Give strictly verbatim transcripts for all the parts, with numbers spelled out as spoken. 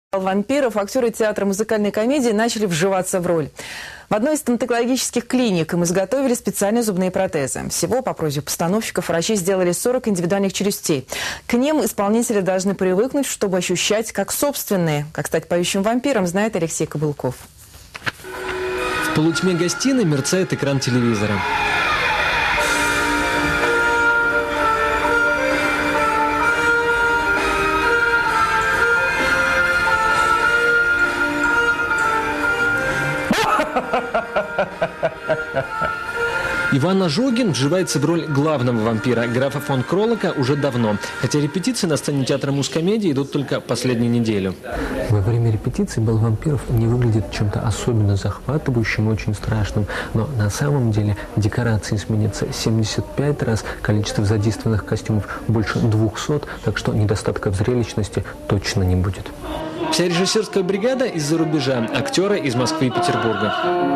Вампиров актеры театра музыкальной комедии начали вживаться в роль. В одной из стоматологических клиник им изготовили специальные зубные протезы. Всего, по просьбе постановщиков, врачи сделали сорок индивидуальных челюстей. К ним исполнители должны привыкнуть, чтобы ощущать как собственные. Как стать поющим вампиром, знает Алексей Кобылков. В полутьме гостиной мерцает экран телевизора. Иван Ожогин вживается в роль главного вампира, графа фон Кролока, уже давно. Хотя репетиции на сцене театра мускомедии идут только последнюю неделю. Во время репетиции бал вампиров не выглядит чем-то особенно захватывающим, очень страшным. Но на самом деле декорации сменятся семьдесят пять раз, количество задействованных костюмов больше двухсот, так что недостатка в зрелищности точно не будет. Вся режиссерская бригада из-за рубежа, актеры из Москвы и Петербурга.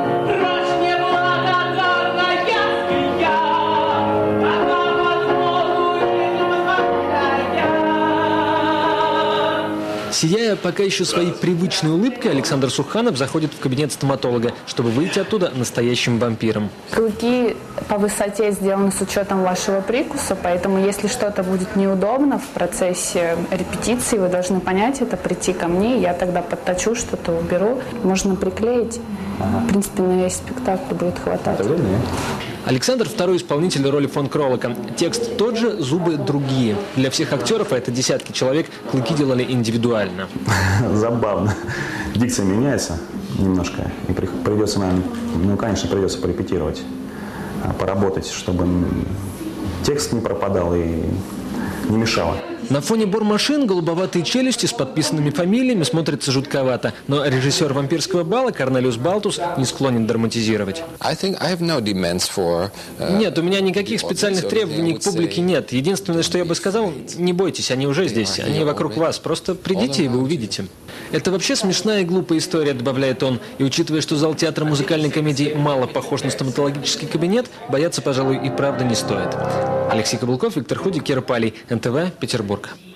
Сияя пока еще своей привычной улыбкой, Александр Суханов заходит в кабинет стоматолога, чтобы выйти оттуда настоящим вампиром. Клыки по высоте сделаны с учетом вашего прикуса, поэтому если что-то будет неудобно в процессе репетиции, вы должны понять это, прийти ко мне, я тогда подточу, что-то уберу. Можно приклеить. Ага. В принципе, на весь спектакль будет хватать. Александр – второй исполнитель роли фон Кролока. Текст тот же, зубы другие. Для всех актеров, а это десятки человек, клыки делали индивидуально. Забавно. Дикция меняется немножко. И придется нам, ну, конечно, придется порепетировать, поработать, чтобы текст не пропадал и не мешало. На фоне бормашин голубоватые челюсти с подписанными фамилиями смотрятся жутковато. Но режиссер вампирского бала Корнелиус Балтус не склонен драматизировать. For, uh, нет, у меня никаких специальных требований к публике нет. Единственное, что я бы сказал, не бойтесь, они уже здесь, они вокруг вас. Просто придите, и вы увидите. Это вообще смешная и глупая история, добавляет он. И учитывая, что зал театра музыкальной комедии мало похож на стоматологический кабинет, бояться, пожалуй, и правда не стоит. Алексей Кобылков, Виктор Худик, Кира Палий, эн тэ вэ, Петербург.